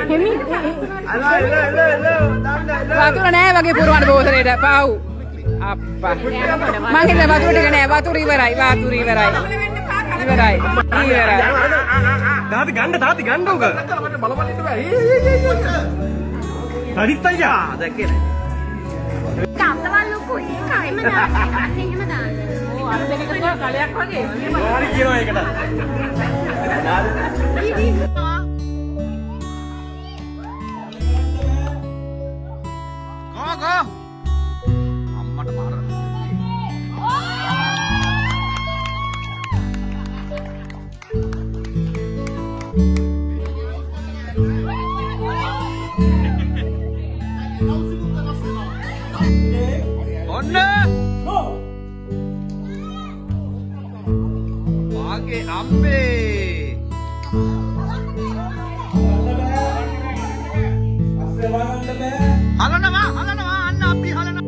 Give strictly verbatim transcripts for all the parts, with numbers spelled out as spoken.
Hemi. Watu nෑ වගේ පුරවන්න බෝසරේට පාව්. අප්පා. මං හිතුවා වතුර ටික නෑ වතුර ඉවරයි වතුර ඉවරයි. ඉවරයි. ඉවරයි. තාති ගන්න තාති ගන්න උග. බලපන් ඉන්න බෑ. තරිත් අයියා දැක්කේ නෑ. කාම්තවල් ලොකු ඒකයිම දාන්න. එහෙම දාන්න. ඕ අර දෙක කලයක් වගේ. හරි කියනවා ඒකට. කෝ කෝ අම්මට මාර. ඔන්න මාගේ අම්මේ හලනවා හලනවා අන්න අපි හලනවා.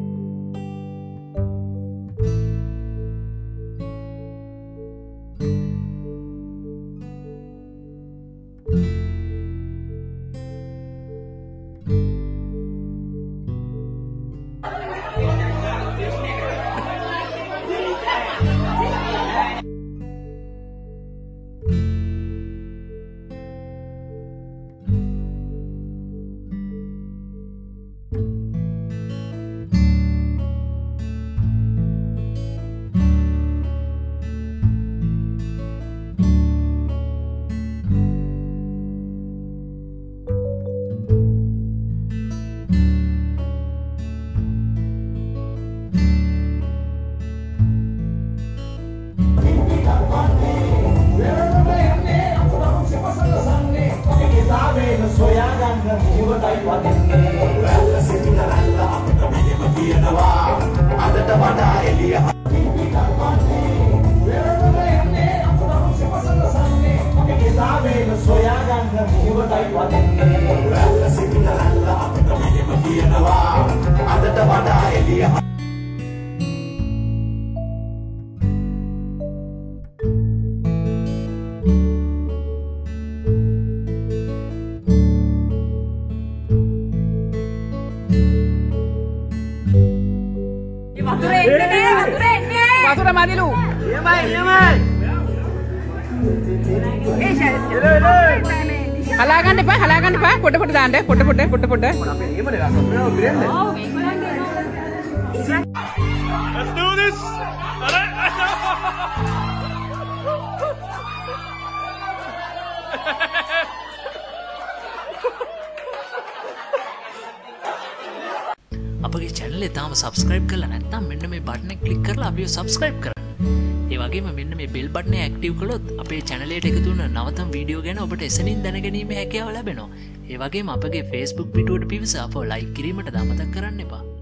වතුර මදිලු. එමයි එමයි. හලා ගන්න එපා හලා ගන්න එපා පොඩ පොඩ දාන්න පොඩ පොඩ පොඩ පොඩ. අපේ එහෙමනේ වතුර බිරෙන්නේ. ඔව් මේගොල්ලන්ගේ. Let's do this. අපගේ channel එක තාම subscribe කරලා නැත්නම් මෙන්න මේ button එක click කරලා අපිව subscribe කරන්න. ඒ වගේම මෙන්න මේ bell button එක active කළොත් අපේ channel එකට එකතු වෙන නවතම වීඩියෝ ගැන ඔබට එසනින් දැනගැනීමේ හැකියාව ලැබෙනවා. ඒ වගේම අපගේ Facebook පිටුවට පිවිස අපව like කිරීමට අමතක කරන්න එපා.